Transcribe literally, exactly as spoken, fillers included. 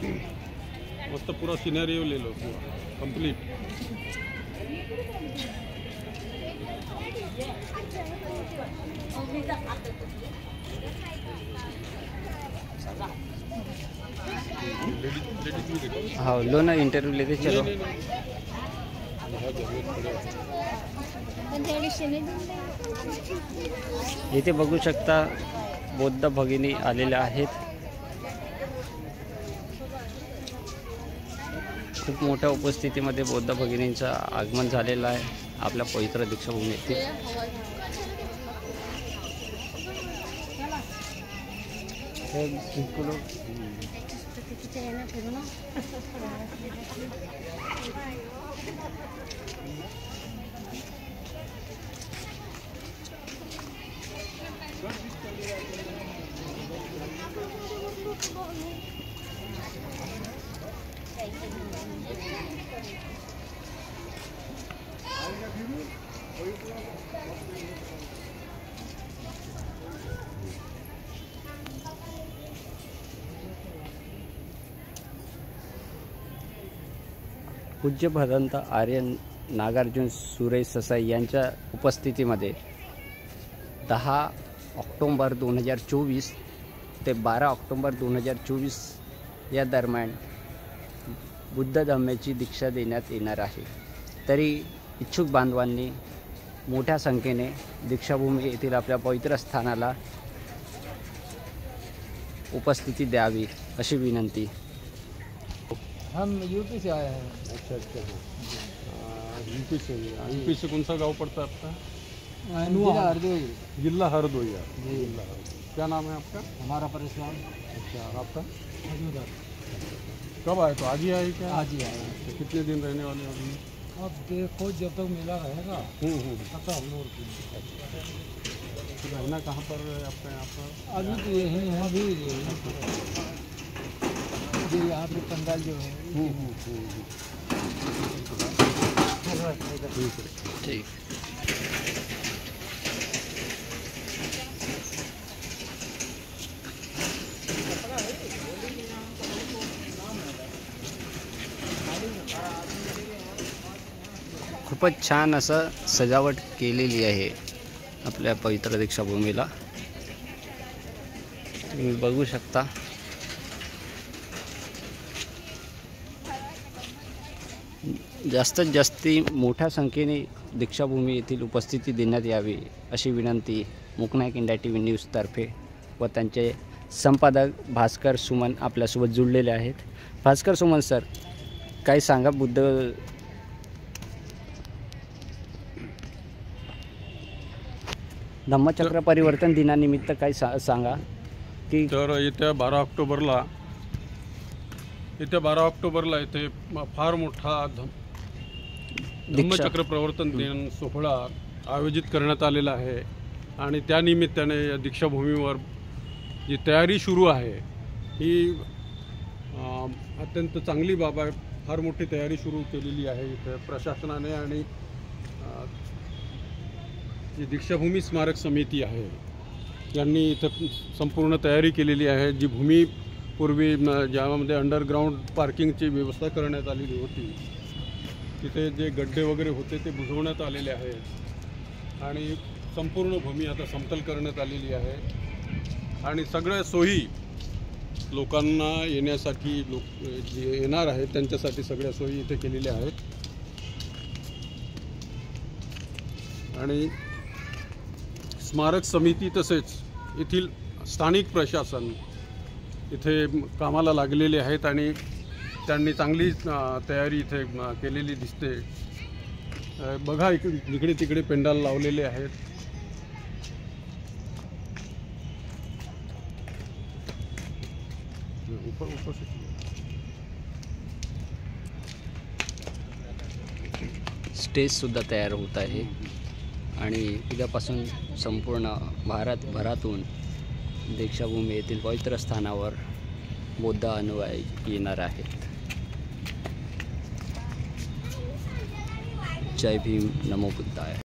मस्त पूरा सिनेरियो ले लो कंप्लीट। हाँ लो ना इंटरव्यू लेते चलो। इथे बघू शकता बौद्ध भगिनी आलेल्या आहेत। खूप मोठ्या उपस्थितीमध्ये बौद्ध भगिनींचं आगमन झालेलं आहे आपल्या पवित्र दीक्षाभूमी येथे। पूज्य भदंत आर्य नागार्जुन सुरेश ससाई यांच्या उपस्थितीमध्ये दहा ऑक्टोंबर दोन हजार चोवीस ते बारा ऑक्टोंबर दोन हजार चोवीस या दरम्यान बुद्ध धम्मेची दीक्षा देण्यात येणार आहे। तरी इच्छुक बांधवांनी मोठ्या संख्येने दीक्षाभूमी येथील आपल्या पवित्र स्थानाला उपस्थिती द्यावी अशी विनंती। हम यूपी से आए हैं। अच्छा अच्छा हाँ यूपी से। यूपी से कौन सा गांव पड़ता है आपका? जिला हरदोई। जिला हरदोई। जिला हरदोई। क्या नाम है आपका? हमारा परेशान। अच्छा और आपका? मौजूदा। कब आए? तो आज ही आए क्या? आज ही आए। तो कितने दिन रहने वाले हैं अभी? अब देखो जब तक मेला रहेगा तब तक हम लोग रहना कहाँ पर है आपका यहाँ पर? अभी तो यही है अभी ये यहाँ पे पंडाल जो है। ठीक। खूपच छान असं सजावट केलेली आहे आपल्या पवित्र दीक्षाभूमीला, तुम्ही बघू शकता। जास्तीत जास्त मोठ्या संख्येने दीक्षाभूमी येथील उपस्थिती देण्यात यावी अशी विनंती मुकनायक इंडिया टी व्ही न्यूजतर्फे व त्यांचे संपादक भास्कर सुमन आपल्यासोबत जुळलेले आहेत। भास्कर सुमन सर, काय सांगा बुद्ध धम्मचक्र परिवर्तन दिनानिमित्त काय सा, सांगा की? तर येत्या बारा ऑक्टोबरला येत्या बारा ऑक्टोबरला इथे फार मोठा धम धम्मचक्र प्रवर्तन दिन सोहळा आयोजित करण्यात आलेला आहे आणि त्यानिमित्ताने या दीक्षाभूमीवर जी तयारी सुरू आहे ही अत्यंत चांगली बाब आहे। फार मोठी तयारी सुरू केलेली आहे इथे प्रशासनाने आणि जी दीक्षाभूमी स्मारक समिती आहे यांनी इथं संपूर्ण तयारी केलेली आहे। जी भूमी पूर्वी ज्यामध्ये अंडरग्राउंड पार्किंगची व्यवस्था करण्यात आलेली होती तिथे जे गड्डे वगैरे होते ते बुजवण्यात आलेले आहेत आणि संपूर्ण भूमी आता समतल करण्यात आलेली आहे आणि सगळ्या सोयी लोकांना येण्यासाठी लोक जे येणार आहेत त्यांच्यासाठी सगळ्या सोयी इथे केलेल्या आहेत आणि स्मारक समिती तसेच येथील स्थानिक प्रशासन इथे कामाला लागलेले आहेत आणि त्यांनी चांगली तयारी इथे केलेली दिसते। बघा इकडे इकडे तिकडे पेंडाल लावलेले आहेत। ऊपर ऊपर से स्टेज सुद्धा तयार होत आहे आणि उद्यापासून संपूर्ण भारतभरातून दीक्षाभूमी येथील पवित्र स्थानावर बौद्ध अनुयायी येणार आहेत। जय भीम, नमो बुद्धाय।